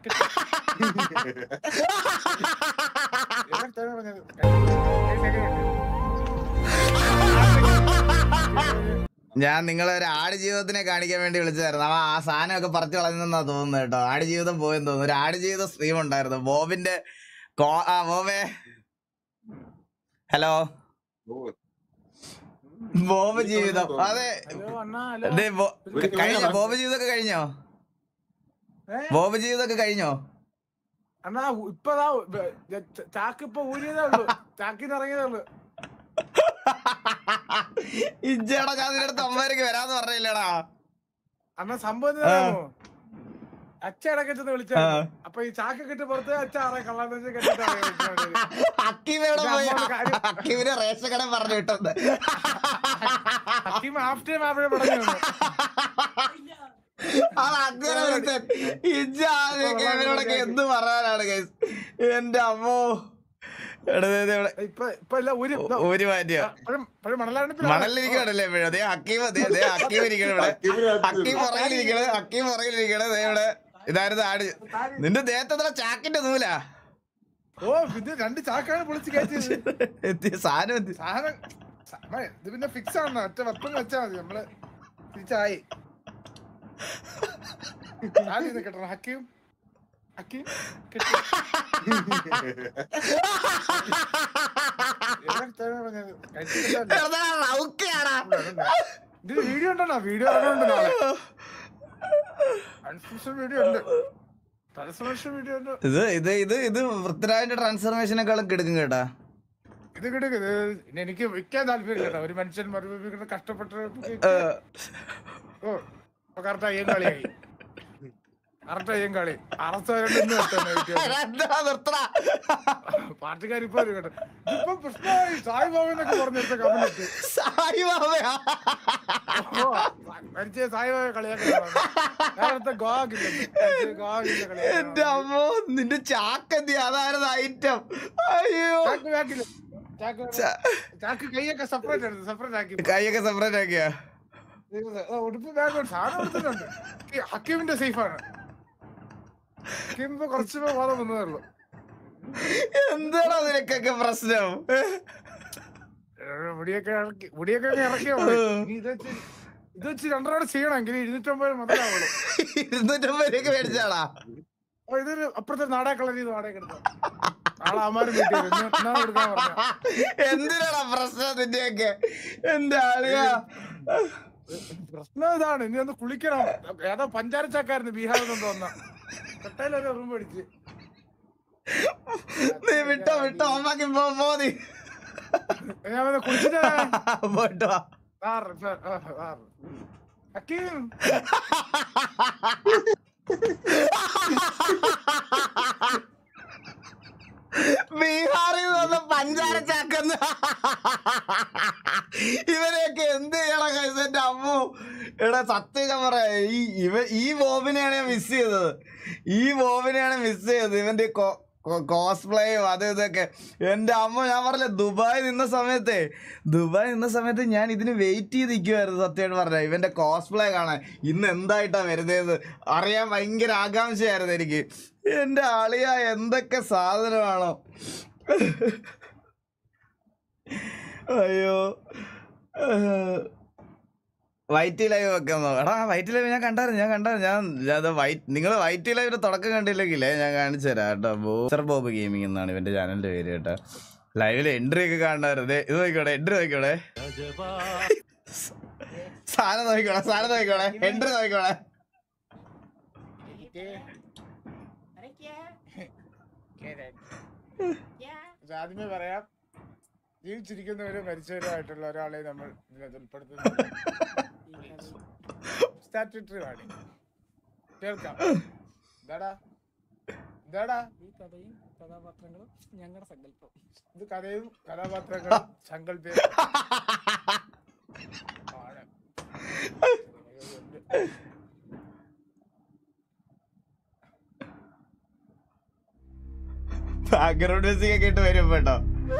ഞാൻ നിങ്ങളെ ഒരു ആട് ജീവിതത്തിനെ കാണിക്കാൻ വേണ്ടി വിളിച്ചതായിരുന്നു. അവൻ ആ സാധനമൊക്കെ പറിച്ചു കളഞ്ഞെന്നാ തോന്നുന്നത് കേട്ടോ. ആട് ജീവിതം പോയെന്ന് തോന്നുന്നു. ഒരു ആട് ജീവിത സ്ട്രീം ഉണ്ടായിരുന്നു ബോബിന്റെ. ബോബേ ഹലോ. ബോബ് ജീവിതം. അതെ കഴിഞ്ഞോ? ബോബ് ജീവിതമൊക്കെ കഴിഞ്ഞോ? ബോബ് ജീവിതമൊക്കെ കഴിഞ്ഞോ? അണ്ണാ ഇപ്പതാ ചാക്ക് ഇപ്പൊ ഊരിയതേ ഉള്ളു. ചാക്കിന്ന് ഇറങ്ങിയതേ ഉള്ളു. ഇജ്ജേടാ ഞാൻ നിന്റെ അടുത്ത് അമ്മേരക്ക് വരാന്ന് പറഞ്ഞില്ലടാ. അണ്ണാ സംഭവം അച്ഛ ഇടക്കെന്ന് വിളിച്ച. അപ്പൊ ഈ ചാക്ക് കെട്ടി പുറത്ത് അച്ഛ ആറെ കള്ളാന്ന് കെട്ടിട്ട് ഹക്കീമിനെ റേഷൻ കട പറഞ്ഞു വിട്ടത്. ഹക്കീം ആഫ്റ്റർ മാപ്പിള പറഞ്ഞു. അതങ്ങനെ വിളിച്ചൻ ഇജ്ജോടൊക്കെ എന്ത് പറയാനാണ് ഗൈസ്. എന്റെ അമ്മോ ഒരു മാറ്റിയോ മണലിരിക്കണല്ലേ എപ്പോഴും. അതേ ഹക്കീം ഹക്കീം ഇരിക്കണം ഇവിടെ. ഹക്കീം പുറകിലിരിക്കണത്. ഹക്കീം പുറകിലിരിക്കണത് ഇവിടെ. ഇതായിരുന്നു ആട്. നിന്റെ ദേഹത്തെ ചാക്കിന്റെ നൂലാ. ഓ ഇത് 2 ചാക്കാണ് പൊളിച്ച് കയറ്റിയത്. സാധനം ഇത് പിന്നെ ഫിക്സ് ആണ്. ഒറ്റ വെപ്പം വെച്ചാൽ മതി. നമ്മള് തിരിച്ചായി കേട്ടോ. ഹക്കീം ഹക്കീം വീഡിയോ ഉണ്ടോ? വീഡിയോ ഉണ്ട്. നാളെ വീഡിയോ ഉണ്ട്. ഇത് പൃഥ്വിരാജിന്റെ ട്രാൻസ്ഫർമേഷനേക്കാളും കിടക്കും കേട്ടാ. ഇത് കിടക്കും. എനിക്ക് വിൽക്കാൻ താല്പര്യം കേട്ടോ. ഒരു മനുഷ്യൻ മറുപടി കഷ്ടപ്പെട്ട് കറക്റ്റ് അയ്യം കളിയായി. കറക്റ്റ് അയ്യം കളി പാർട്ടിക്കാരിപ്പോ കേട്ടോ. ഇപ്പൊ പ്രശ്നമായി. സായിബാബെന്നൊക്കെ പറഞ്ഞെടുത്ത കമന്റ് മരിച്ച സായിബാബ കളിയാക്കി ഗോവാക്കില്ല. എന്റെ അമ്മോ നിന്റെ ചാക്കെന്തി അതായിരുന്നു ഐറ്റം. അയ്യോ ചാക്ക് കൈയൊക്കെ സെപ്പറേറ്റ് ആക്കി. കൈയൊക്കെ സെപ്പറേറ്റ് ആക്കിയാ. ഉടുപ്പ് ബാഗ് സാധനം എടുത്തിട്ടുണ്ട്. ഹക്കീമിന്റെ സേഫാണ്. ഹക്കീം കുറച്ച് ബോധം വന്നതേ ഉള്ളു. എന്താണോ നിനക്കൊക്കെ പ്രശ്നം? മുടിയൊക്കെ ഇറക്കിയോ? ഇത് വെച്ച് 2 ചെയ്യണമെങ്കിൽ 250 മുതലാവുള്ളൂ. 250 മേടിച്ചാടാ. ഇതൊരു അപ്പുറത്തെ നാടകക്കളരി വാടക എടുത്ത നാളെ അമ്മാരും കൊടുക്കാൻ പറഞ്ഞ. എന്തിനാടാ പ്രശ്നം നിന്റെയൊക്കെ? എന്റെ ആളിയാ പ്രശ്നം ഇതാണ്. ഇനി ഒന്ന് കുളിക്കണം. ഏതോ പഞ്ചാരച്ചാക്കായിരുന്നു ബീഹാറിൽ നിന്ന് വന്ന. കട്ടയിലൊരു റൂം അടിച്ച് നീ വിട്ടോ അമ്മക്ക് പോതി. ഞാൻ കുളിച്ചിട്ടാ പോട്ടോ. ഹക്കീം ബീഹാറിൽ നിന്ന് പഞ്ചാര ചാക്കുന്ന ഇവരെയൊക്കെ എന്ത് ചെയ്യണം കഴിച്ച. എന്റെ അമ്മു ഇവിടെ സത്യം ഞാൻ പറയാ. ഈ ബോബിനെയാണ് ഞാൻ മിസ് ചെയ്തത്. ഇവന്റെ കോസ്പ്ലേയും അത് ഇതൊക്കെ. എൻ്റെ അമ്മ ഞാൻ പറഞ്ഞില്ല ദുബായ് നിന്ന സമയത്ത് ഞാൻ ഇതിന് വെയിറ്റ് ചെയ്ത് നിൽക്കുമായിരുന്നു. സത്യമായിട്ട് പറഞ്ഞാൽ ഇവൻ്റെ കോസ്പ്ലേ കാണാൻ ഇന്ന് എന്തായിട്ടാണ് വരുന്നതെന്ന് അറിയാൻ ഭയങ്കര ആകാംക്ഷയായിരുന്നു എനിക്ക്. എൻ്റെ ആളിയ എന്തൊക്കെ സാധനമാണോ. അയ്യോ വൈറ്റ് ലൈവ് വെക്കുന്നോ? എടാ വൈറ്റ് ലൈവ് ഞാൻ കണ്ടായിരുന്നു. നിങ്ങൾ വൈറ്റ് ലൈവിന്റെ തുടക്കം കണ്ടില്ലെങ്കിലേ ഞാൻ കാണിച്ചു തരാം കേട്ടോ. ബോസർ ബോബ് ഗെയിമിംഗ് എന്നാണ് ഇവന്റെ ചാനലിന്റെ പേര് കേട്ടോ. ലൈവില് എൻട്രി ഒക്കെ കാണാറുണ്ട്. ഇത് നോക്കിക്കോടെ, എൻട്രി നോക്കിക്കോടെ, സാധനം നോക്കിക്കോടെ, എൻട്രി നോക്കിക്കോടെ. ആദ്യമേ പറയാം, ജീവിച്ചിരിക്കുന്നവരും മരിച്ചവരുമായിട്ടുള്ള ഒരാളെ നമ്മൾ ഇതിനകത്ത് ഉൾപ്പെടുത്തുന്നു. സ്റ്റാറ്റ്യൂട്ടറി വാണി കേൾക്കാം. എന്താടാ ഈ കഥയും കഥാപാത്രങ്ങളും ഞങ്ങളുടെ സങ്കല്പം. ഇത് കഥയും കഥാപാത്രങ്ങളും സങ്കല്പം ആണ്. ബാക്ക്ഗ്രൗണ്ട് മ്യൂസിക് ഒക്കെ ഇട്ട് വരും കേട്ടോ.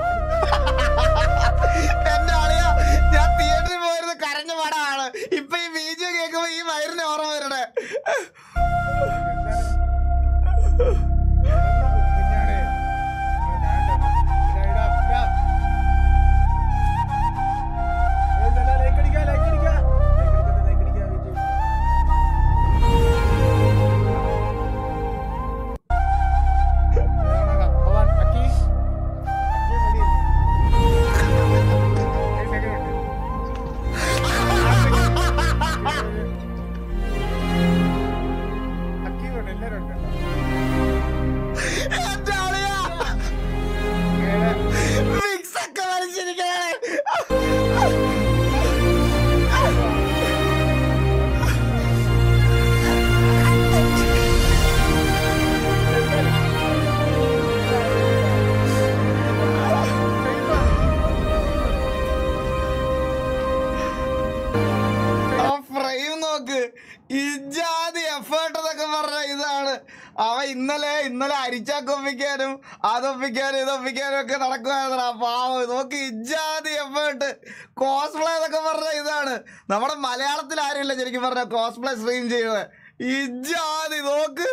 എന്റെ ആളിയാ, ഞാൻ തിയേറ്ററിൽ പോയിരുന്ന കരഞ്ഞ പടമാണ്. ഇപ്പൊ ഈ ബീജം കേൾക്കുമ്പോ ഈ വയറിന് ഓർമ്മ വരണേ. ഇജാതി എഫേർട്ട് എന്നൊക്കെ പറഞ്ഞ ഇതാണ്. അവ ഇന്നലെ അരിച്ചാക്കൊപ്പിക്കാനും അതൊപ്പിക്കാനും ഇതൊപ്പിക്കാനും ഒക്കെ നടക്കുവായിരുന്നാ പാവം. നോക്ക് ഇജാതി എഫേർട്ട്. കോസ്പ്ലേ എന്നൊക്കെ പറഞ്ഞ ഇതാണ്. നമ്മുടെ മലയാളത്തിൽ ആരുമില്ല ശരിക്കും പറഞ്ഞ കോസ്പ്ലേ സ്ട്രീം ചെയ്യുന്നത്. ഇജാതി നോക്ക്.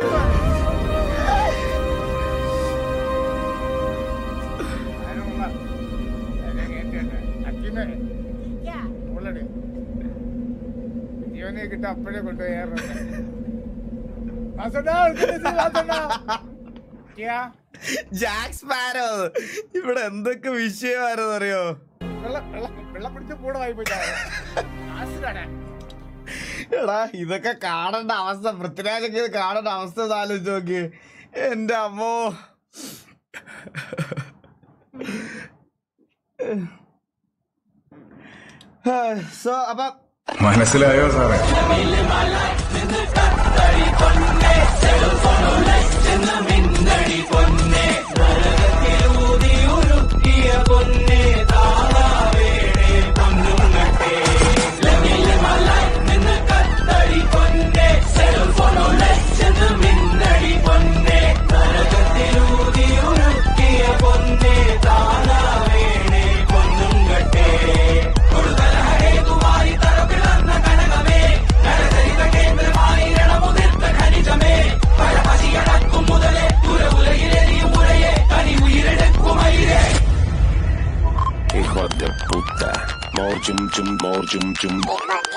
ജീവനെ കിട്ട അപ്പഴേ കൊണ്ടുപോയി ജാക്ക് സ്പാരോ. ഇവിടെ എന്തൊക്കെ വിഷയമായിരുന്നു അറിയോ? വെള്ളം പിടിച്ച് പൂടമായി പോയി. എടാ ഇതൊക്കെ കാണേണ്ട അവസ്ഥ, പൃഥ്വിരാജൊക്കെ ഇത് കാണേണ്ട അവസ്ഥ ആലോചിച്ച് നോക്കി. എന്റെ അമ്മോ. സോ അപ്പൊ മനസ്സിലായോ സാറേ? Hijo de puta, more chum chum, more chum chum.